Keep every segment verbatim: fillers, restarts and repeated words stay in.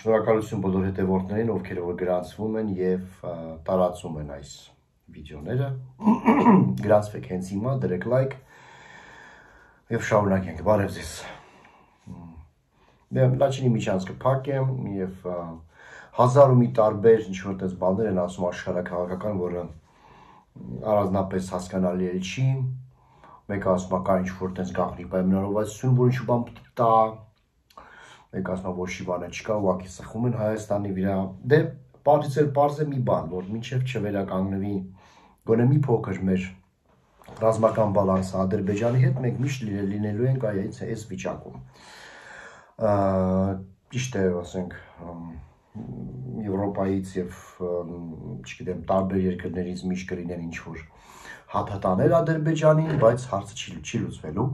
Շնորհակալություն բոլոր հետևորդներին, ովքեր որ գրանցվում են եւ տարածում են այս վիդեոները։ Գրանցվեք հենց հիմա, դրեք լայք եւ շարունակենք։ Բարև ձեզ։ Դե լաչինի միջանցքը փակ է եւ հազար ու մի տարբեր ինչ որ տես բաներ են ասում աշխարհակաղակական, որը առանձնապես հասկանալի էլ չի։ Մեկը ասում է կա ինչ որ տես գաղտնի պայմանավորվածություն, որ ինչ բան պետք է տա։ Մեկ ասում է ոչ մի բան չկա, ուղղակի սխում են Հայաստանի վրա։ Դե պարզից էլ պարզ է մի բան, որ մինչև չվերականգնվի գոնե մի փոքր մեր ռազմական բալանսը Ադրբեջանի հետ, մենք միշտ լինելու ենք այս այս վիճակում։ Ճիշտ է, ասենք, Եվրոպայից եւ չգիտեմ, տարբեր երկրներից միշտ կլինեն ինչ որ հաթաթաներ Ադրբեջանին, բայց հարցը չի չի լուծվելու։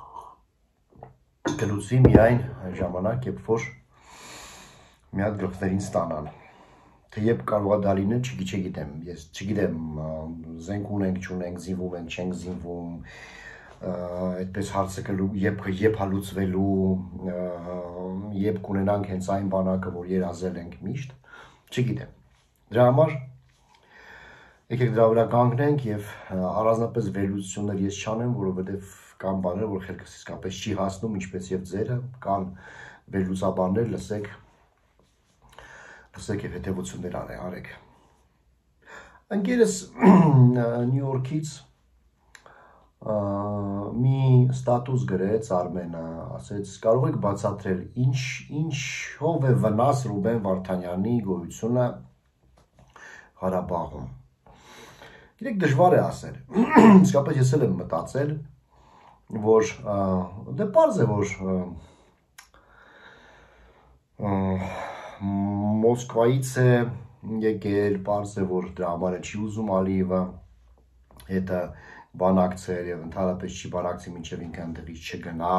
Կլուծվի միայն այն ժամանակ, երբ որ մի հատ գլխներին ստանան։ Թե երբ կարող է դա լինել, չգիտեմ, ես չգիտեմ, զենք ունենք, չունենք, զինվում ենք, չենք զինվում, այդպես հարցը երբ երբ է լուծվելու, երբ կունենանք հենց այն բանակը, որ երազել ենք միշտ, չգիտեմ։ Դրա համար եկեք դրա վրա կանգնենք եւ առանձնապես վերլուծություններ ես չանեմ, որովհետեւ կան բաներ, որ խելքս իսկապես չի հասնում, ինչպես եւ ձերը, կան վերլուծաբաններ, լսեք, լսեք եւ հետեւություններ արեք։ Ընկերս Նյու Յորքից մի ստատուս գրեց Արմենը, ասեց, կարող եք բացատրել, ինչ ինչով է վնաս Ռուբեն Վարդանյանի գոյությունը Ղարաբաղում։ Գիտեք, դժվար է ասել։ Իսկապես ես էլ եմ մտածել, որ դե պարզ է, որ Մոսկվայից է եկել, պարզ է, որ դրա համար չի ուզում Ալիևը հետը բանակցել եւ ընդհանրապես չի բանակցի մինչեւ ինքը ընդդրից չգնա,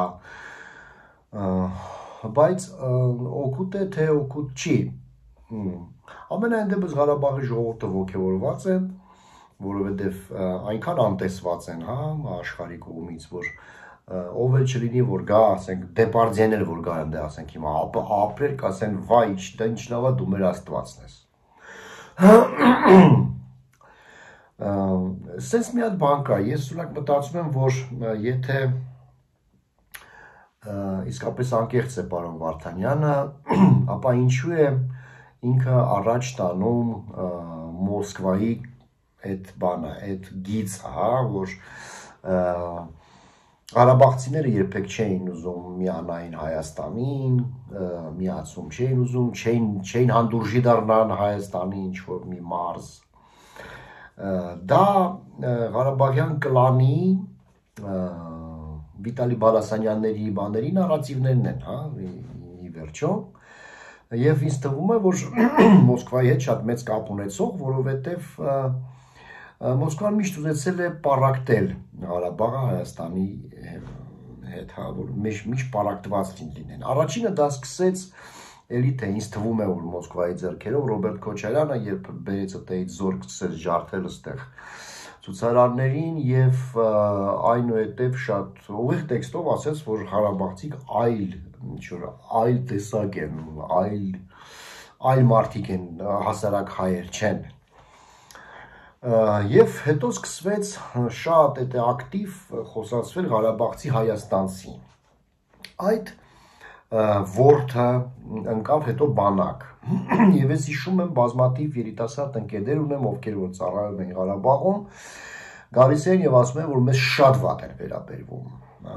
բայց օգուտ է, թե օգուտ չի։ Ամենայն դեպս Ղարաբաղի ժողովուրդը ոգևորված է, որովհետև այնքան անտեսված են, հա, աշխարհի կողմից, որ ով էլ չլինի, որ գա, ասենք, Դեպարդյեն էլ որ գա այնտեղ, ասենք, հիմա ապրել, կասեն, վայ, դա ինչ լավ է, դու մեր Աստվածն ես։ Սենց մի հատ բան կա, ես ուրախ մտածում եմ, որ եթե իսկապես անկեղծ է պարոն Վարդանյանը, ապա ինչու է ինքը առաջ տանում Մոսկվայի այդ բանը, այդ գիծը, հա, որ Ղարաբաղցիները երբեք չէին ուզում միանային Հայաստանին, միացում չէին ուզում, չէին չէին հանդուրժի դառնան Հայաստանի ինչ որ մի մարզ։ Դա Ղարաբաղյան կլանի Վիտալի Բալասանյանների բաների նարատիվներն են, հա, ի վերջո։ Եվ ինձ թվում է, որ Մոսկվայի հետ շատ մեծ կապ ունեցող, որովհետև Մոսկվան միշտ ուզեցել է պարակտել Ղարաբաղը Հայաստանի հետ, հա, որ միշտ պարակտված լինեն։ Առաջինը դա սկսեց էլի թե ինձ թվում է, որ Մոսկվայի ձեռքերով Ռոբերտ Քոչարյանը, երբ բերեց այդտեղից զորք սկսեց ջարդել այստեղ ցուցարարներին եւ այնուհետեւ շատ ուղիղ տեքստով ասեց, որ Ղարաբաղցիք այլ ինչ որ այլ տեսակ են, այլ այլ մարդիկ են, հասարակ հայեր չեն։ Եվ հետո սկսվեց շատ էդ ակտիվ խոսացվել Ղարաբաղցի հայաստանցի։ Այդ որդը ընկավ հետո բանակ։ Եվ ես հիշում եմ բազմաթիվ երիտասարդ ընկերներ ունեմ, ովքեր որ ծառայում են Ղարաբաղում, գալիս են եւ ասում են, որ մեզ շատ վատ են վերաբերվում։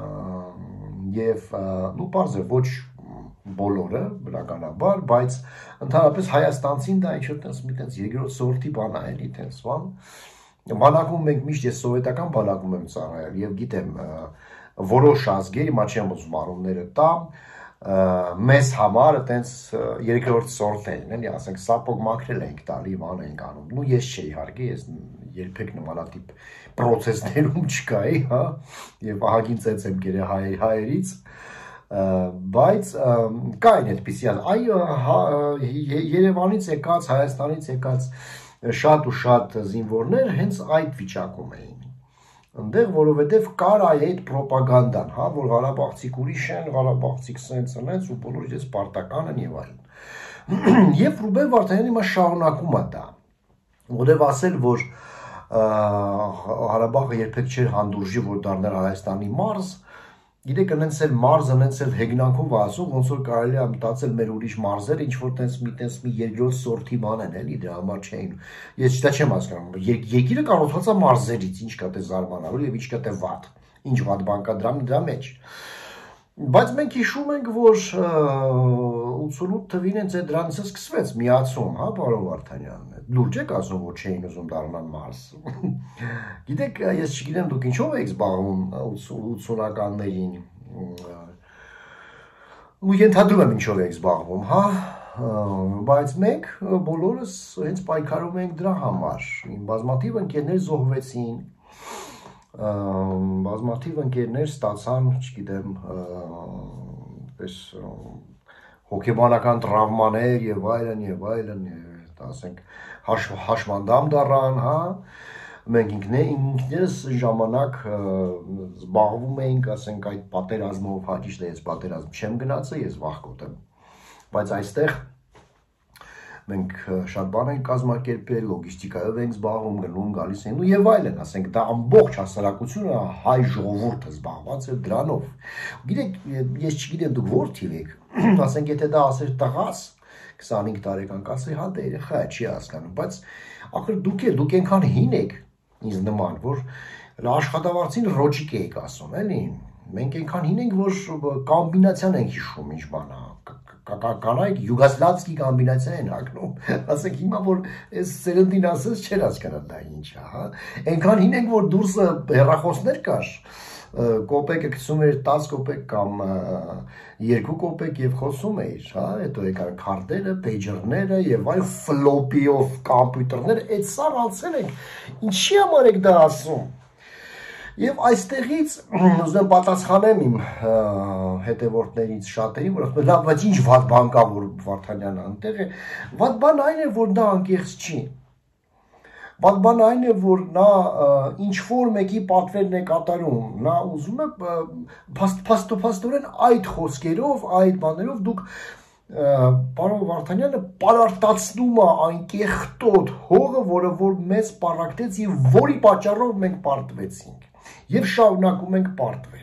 Եվ ու պարզ է, ոչ բոլորը, բնականաբար, բայց ընդհանրապես հայաստանցին դա ինչ-որ տես մի տես երկրորդ սորտի բան է, էլի տես բան։ Բանակում մենք միշտ ես սովետական բանակում եմ ծառայել եւ գիտեմ որոշ ազգեր, հիմա չեմ ուզում առումները տամ, մեզ համար տես երկրորդ սորտերն են, ասենք սապոգ մաքրել ենք տալի, բան ենք անում։ Նու ես չէի իհարկե, ես երբեք նմանատիպ պրոցեսներում չկայի, հա, եւ ահագին ծեծ եմ գերե հայերից, բայց կային այդպիսի այո Երևանից եկած, Հայաստանից եկած շատ ու շատ զինվորներ հենց այդ վիճակում էին։ Ընդեղ, որովհետև կար այդ պրոպագանդան, հա, որ Ղարաբաղցիք ուրիշ են, Ղարաբաղցիք սենց սենց ու բոլորը իրենց պարտական են եւ այլն։ Եվ Ռուբեն Վարդանյանը հիմա շարունակում է դա։ Որտեւ ասել, որ Ղարաբաղը երբեք չէր հանդուրժի, որ դառներ Հայաստանի մարզ, գիտեք, այնց էլ մարզը, այնց էլ հեգնանքով ասում, ոնց որ կարելի է մտածել մեր ուրիշ մարզերը, ինչ որ տենց մի տենց մի երկրորդ սորտի բան են, էլի, դրա համար չէին։ Ես դա չեմ հասկանում։ Երկիրը կառուցված է մարզերից, ինչ կա թե զարմանալու եւ ինչ կա թե վատ։ Ինչ վատ բան կա դրա դրա մեջ։ Բայց մենք հիշում ենք, որ ութսունութ թվին հենց այդ դրանից սկսվեց միացում, հա, պարոն Վարդանյան։ Լուրջ եք ասում, որ չէին ուզում դառնալ մարզ։ Գիտեք, ես չգիտեմ դուք ինչով եք զբաղվում ութսունականներին։ Ու ենթադրում եմ ինչով եք զբաղվում, հա, բայց մենք բոլորս հենց պայքարում ենք դրա համար։ Բազմաթիվ ընկերներ զոհվեցին, բազմաթիվ ընկերներ ստացան, չգիտեմ, պես հոգեբանական տրավմաներ եւ այլն եւ այլն, ասենք հաշմանդամ դառան, հա, մենք ինքներս ժամանակ զբաղվում էինք, ասենք այդ պատերազմով, հա, ճիշտ է, ես պատերազմ չեմ գնացել, ես վախկոտ եմ, բայց այստեղ մենք շատ բան ենք կազմակերպել, լոգիստիկայով ենք զբաղվում, գնում, գալիս են ու եւ այլն, ասենք դա ամբողջ հասարակությունը հայ ժողովուրդը զբաղված է դրանով։ Գիտեք, ես չգիտեմ դուք որ թիվ եք, ասենք եթե դա ասեր տղաս քսանհինգ տարեկան կասի, հա դա երեխա է, չի հասկանում, բայց ախր դուք եք, դուք այնքան հին եք ինձ նման, որ աշխատավարձին ռոջիկ եք ասում, էլի։ Մենք այնքան հին ենք, որ կոմբինացիան ենք հիշում, ինչ բան է։ Կանայք յուգոսլավսկի կոմբինացիա են հագնում, ասենք հիմա որ այս սերնդին ասես չեր հասկանա դա ինչ է, հա։ Այնքան հին ենք, որ դուրսը հեռախոսներ կար, կոպեկը գցում էր տասը կոպեկ կամ երկու կոպեկ եւ խոսում էիր, հա, հետո եկան քարտերը, պեյջերները եւ այլ ֆլոպիով կոմպյուտերներ, այդ սաղ անցել ենք, ինչի համար եք դա ասում։ Եվ այստեղից ուզում եմ պատասխանեմ իմ հետևորդներից շատերին, որ ասում են, լավ, բայց ինչ վատ բան կա, որ Վարդանյանը այնտեղ է։ Վատ բան այն է, որ նա անկեղծ չի։ Վատ բան այն է, որ նա ինչ-որ մեկի պատվերն է կատարում, նա ուզում է փաստորեն այդ խոսքերով, այդ բաներով դուք պարոն Վարդանյանը պարարտացնում է այն կեղտոտ հողը, որը որ մեզ պարակտեց եւ որի պատճառով մենք պարտվեցինք եւ շարունակում ենք պարտվել։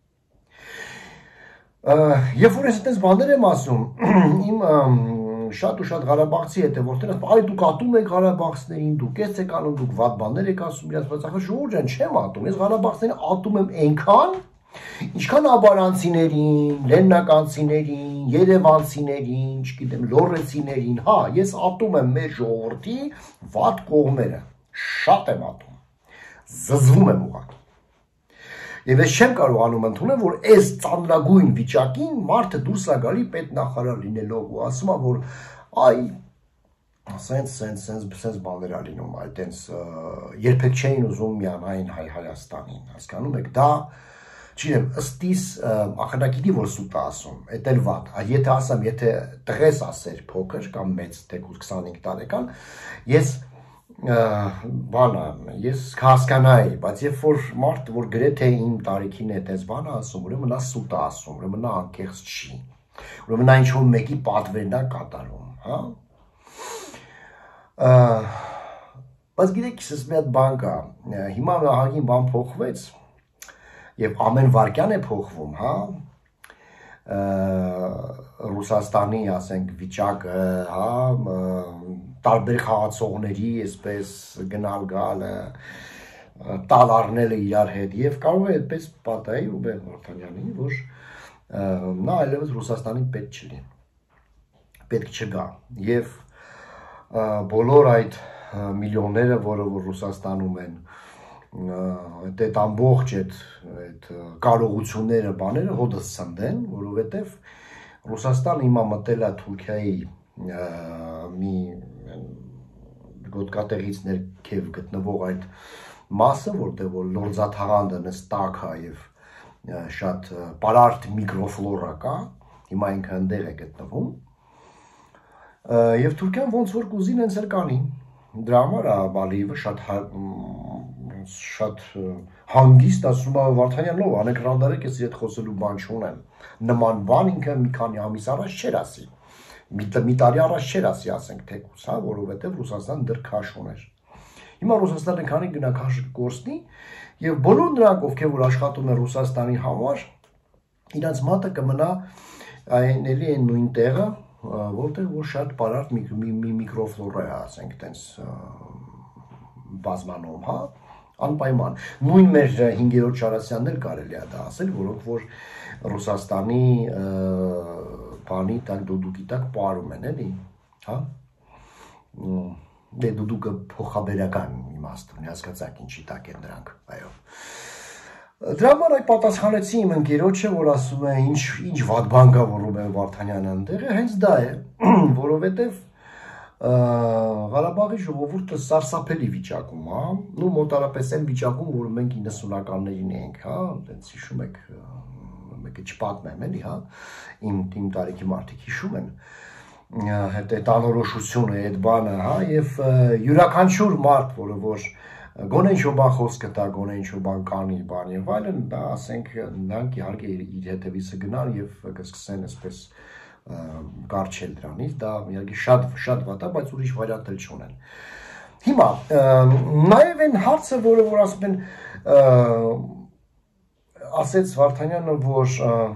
Երբ որ ես այդպես բաներ եմ ասում, իմ շատ ու շատ Ղարաբաղցի հետևորդները ասում, այ դուք ատում եք Ղարաբաղցիներին, դուք ես եք անում, դուք վատ բաներ եք ասում, իրաց բայց ախր ժողովուրդ ջան, չեմ ատում, ես Ղարաբաղցիներին ատում եմ այնքան, ինչքան աբարանցիներին, լեննականցիներին, երևանցիներին, չգիտեմ, լոռեցիներին, հա, ես ատում եմ մեր ժողովրդի վատ կողմերը, շատ եմ ատում, զզվում եմ ուղղակի։ Եվ ես չեմ կարողանում ընդունել, որ այս ծանրագույն վիճակին մարդը դուրս է գալի պետնախարար լինելով ու ասում է, որ այ սենց սենց սենց սենց բաներ ա լինում, այ տենց երբեք չէին ուզում միանային հայ Հայաստանին, հասկանում եք, դա չգիտեմ, ըստ իս ախրագիտի որ սուտ է ասում, էդ էլ վատ, եթե ասեմ, եթե տղես ասեր փոքր կամ մեծ թեկուզ քսանհինգ տարեկան, ես բանը, ես կհասկանայի, բայց երբ որ մարդ, որ գրեթե իմ տարիքին է տես բանը ասում, ուրեմն նա սուտ է ասում, ուրեմն նա անկեղծ չի, ուրեմն նա ինչ-որ մեկի պատվերն է կատարում, հա։ Բայց գիտեք, ես մի հատ բան կա, հիմա ահագին բան փոխվեց եւ ամեն վարքյան է փոխվում, հա։ Ռուսաստանի, ասենք, վիճակը, հա, տարբեր խաղացողների այսպես գնալ գալը, տալ առնելը իրար հետ եւ կարող է այդպես պատահի Ռուբեն Վարդանյանին, որ նա այլևս Ռուսաստանի պետք չլինի, պետք չգա եւ բոլոր այդ միլիոնները, որը որ Ռուսաստանում են, այդ ամբողջ այդ կարողությունները, բաները հոդս ցնդեն, որովհետեւ Ռուսաստանը հիմա մտել է Թուրքիայի մի գոտկատեղից ներքև գտնվող այդ մասը, որտեղ որ լորձաթաղանթը նստակ է եւ շատ պարարտ միկրոֆլորա կա, հիմա ինքը այնտեղ է գտնվում, եւ Թուրքիան ոնց որ կուզին հենց էլ կանի, դրա համար է Ալիևը շատ շատ հանգիստ ասում է Վարդանյանն ով անեք ռադարեք ես այդ խոսելու բան չունեմ նման բան ինքը մի քանի ամիս առաջ չէր ասի մի տարի առաջ չէր ասի ասենք թեկուզ հա որովհետև Ռուսաստան դեռ քաշ ուներ հիմա Ռուսաստանը քանի գնա քաշ գործնի եւ բոլոր նրանք ովքեր որ աշխատում են Ռուսաստանի համար իրանց մատը կմնա այն էլի այն նույն տեղը որտեղ որ շատ բարդ մի միկրոֆլորա է ասենք տենց բազմանում հա անպայման նույն մեր հինգերորդ Շարասյանն էլ կարելի է դա ասել որոնք որ Ռուսաստանի բանի տակ դուդուկի տակ պարում են էլի հա դե դուդուկը փոխաբերական իմաստ ունի հասկացաք ինչի տակ են նրանք այո դրա համար այդ պատասխանեցի իմ ընկերոջը որ ասում է ինչ ինչ վատ բան կա որ Ռուբեն Վարդանյանը այնտեղ է հենց դա է որովհետև Ղարաբաղի ժողովուրդը սարսափելի վիճակում է, նու մոտարապես այն վիճակում, որ մենք իննսունականներին ենք, հա, տենց հիշում եք, մեկը չպատմեմ էլի, հա, իմ իմ տարիքի մարդիկ հիշում են, այդ անորոշությունը, այդ բանը, հա, եւ յուրաքանչյուր մարդ, որը որ գոնե ինչ-որ բան խոսքը տա, գոնե ինչ-որ բան կանի, բան եւ այլն, դա ասենք նրանք իհարկե իր հետևիցը գնան եւ կսկսեն այսպես կարճել դրանից, դա իհարկե շատ շատ վատ է, բայց ուրիշ վարիանտ էլ չունեն։ Հիմա նաև այն հարցը, որը որ ասում են ասեց Վարդանյանը, որ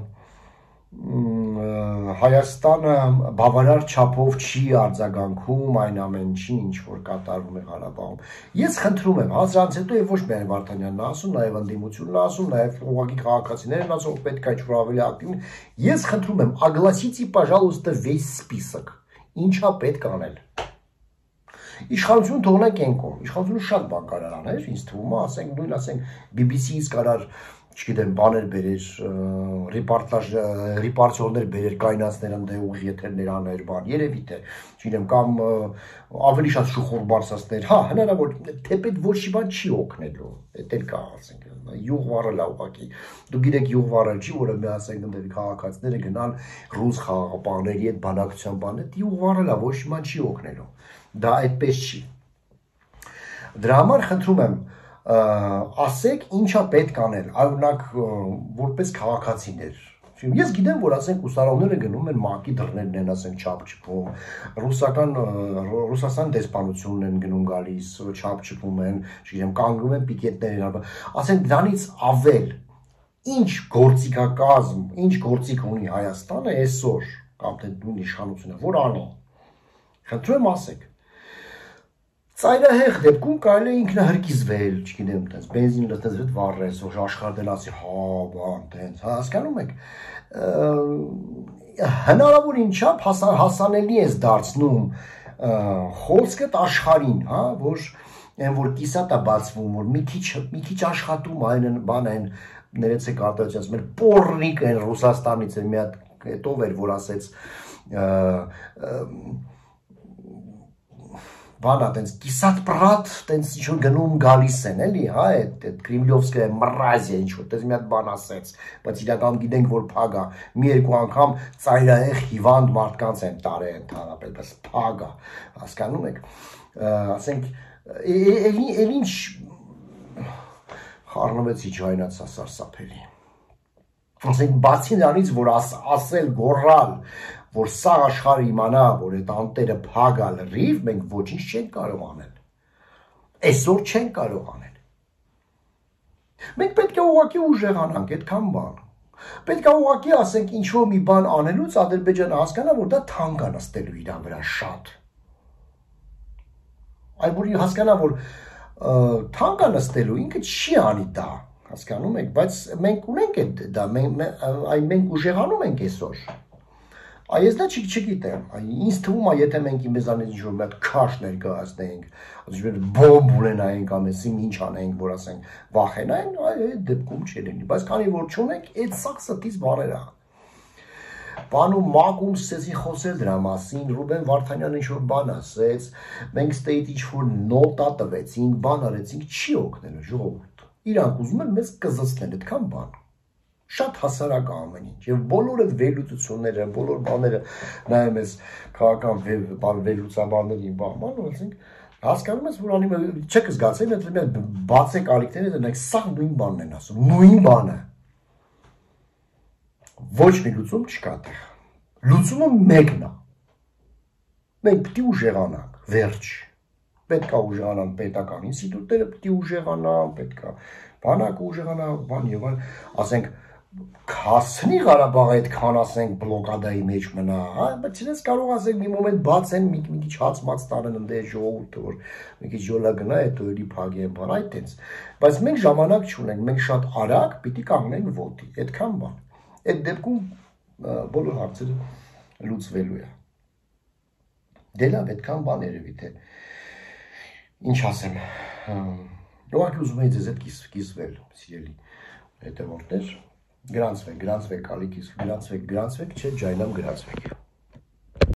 Հայաստանը բավարար չափով չի արձագանքում այն ամենին, ինչ որ կատարվում է Ղարաբաղում։ Ես խնդրում եմ, հազրանից հետո եւ ոչ միայն Վարդանյանն ասում, նաեւ ընդդիմությունն ասում, նաեւ ուղղակի քաղաքացիներն ասում, պետք է ինչ-որ ավելի ակտիվ։ Ես խնդրում եմ, огласите, пожалуйста, весь список։ Ինչա պետք անել։ Իշխանություն թողնենք ենկում։ Իշխանությունը շատ բան կարար անել, ինձ թվում է, ասենք նույն ասենք B B C-ից կարար չգիտեմ, բաներ բերեր, ռեպորտաժ, ռեպորտաժներ բերեր, կայնացներ ընդե ուղիղ եթերներ աներ, բան, երևի թե, չգիտեմ, կամ ավելի շատ շուխուր բարձրացներ, հա, հնարավոր, թեպետ ոչ մի բան չի օգնելու, էդ էլ կա, ասենք, յուղ վառել է ուղղակի, դու գիտեք յուղ վառել չի, որը մի ասենք ընդե քաղաքացիները գնան ռուս խաղաղապահների հետ բանակցության բանը, յուղ վառել է, ոչ մի բան չի օգնելու, դա այդպես չի։ Դրա համար խնդրում եմ ասեք ինչա պետք անել, օրինակ որպես քաղաքացիներ։ Ես գիտեմ, որ ասենք ուսանողները գնում են ՄԱԿ-ի դռներն են, ասենք չափչփում, ռուսական ռուսաստան դեսպանությունն են գնում գալիս, չափչփում են, չգիտեմ, կանգնում են պիկետներ են, ասենք դրանից ավել ինչ գործիքակազմ, ինչ գործիք ունի Հայաստանը այսօր, կամ թե նույն իշխանությունը, որ անի։ Խնդրում եմ ասեք։ Ծայրահեղ դեպքում կարելի է ինքնահրկիզվել, չգիտեմ, տենց բենզին լցնես հետ վառես, որ աշխարհն ասի, հա, բան, տենց, հասկանում եք։ Հնարավոր ինչապ հասանելի ես դարձնում խոսքդ աշխարհին, հա, որ այն որ կիսատ է բացվում, որ մի քիչ մի քիչ աշխատում այն բան այն ներեցեք արտադրած մեր պորնիկ են Ռուսաստանից մի հատ հետով էր որ ասեց բանա տենց կիսատ պրատ տենց ինչ-որ գնում գալիս են էլի հա այդ կրիմլովսկայա մռազիա ինչ-որ տես մի հատ բան ասեց բայց իրական գիտենք որ փագա մի երկու անգամ ծայրահեղ հիվանդ մարդկանց են տարել ընդհանրապես բայց փագա հասկանում եք ասենք էլ ինչ խառնվեցի ջայնացա սարսափելի ասենք բացի նրանից որ ասել գոռալ որ սա աշխարհը իմանա, որ այդ անտերը փագա լրիվ, մենք ոչինչ չենք կարող անել։ Այսօր չենք կարող անել։ Մենք պետք է ուղղակի ուժեղանանք այդքան բան։ Պետք է ուղղակի ասենք ինչ-որ մի բան անելուց Ադրբեջանը հասկանա, որ դա թանկ է նստելու իր վրա շատ։ Այլ որ հասկանա, որ թանկ է նստելու, ինքը չի անի դա, հասկանում եք, բայց մենք ունենք այդ դա, այն մենք ուժեղանում ենք այսօր։ Այս դա չգիտեմ, ինձ թվում է, եթե մենք մեզանից ինչ-որ մի հատ քաշ ներկայացնենք, ասենք բոմբ ունենայինք ամեսին ինչ անենք, որ ասենք վախենային, այդ դեպքում չլինի, բայց քանի որ չունենք, այդ սաղ ստից բաներ է։ Բանում մակում սկսեցին խոսել դրա մասին, Ռուբեն Վարդանյանը ինչ-որ բան ասեց, մենք ստեիտ ինչ-որ նոտա տվեցինք, բան արեցինք, չի օգնելու ժողովուրդ։ Իրանք ուզում են մեզ կզցնել այդքան բան։ Շատ հասարակ ամեն ինչ եւ բոլոր այդ վերլուծությունները, բոլոր բաները նայում ես քաղաքական վերլուծաբանների բան, ասենք Հասկանում ես, որ անում չեք զգացել, եթե բացեք ալիքները, դրանք սա նույն բանն են ասում, նույն բանը։ Ոչ մի լուծում չկա տեղ։ Լուծումը մեկն է։ Մենք պետք է ուժեղանանք, վերջ։ Պետք է ուժեղանան պետական ինստիտուտները, պետք է ուժեղանան, պետք է բանակը ուժեղանա, բան եւ այլ, ասենք Հասցնի Ղարաբաղը այդքան ասենք բլոկադայի մեջ մնա, հա, բայց չես կարող ասենք մի մոմենտ բացեն, մի մի քիչ հաց-մաց տանեն ընդ ժողովուրդը, որ մի քիչ յոլա գնա, հետո էլի փագեն, բան այդ տենց։ Բայց մենք ժամանակ չունենք, մենք շատ արագ պիտի կանգնենք ոտի, այդքան բան։ Այդ դեպքում բոլոր հարցերը լուծվելու է։ Դե լավ, այդքան բան երևի թե ինչ ասեմ։ Ուղղակի ուզում եի ձեզ հետ կիսվել, սիրելի հետևորդներ, գրանցվեք, գրանցվեք, ալիքից, գրանցվեք, գրանցվեք, չէ, ջայլամ գրանցվեք։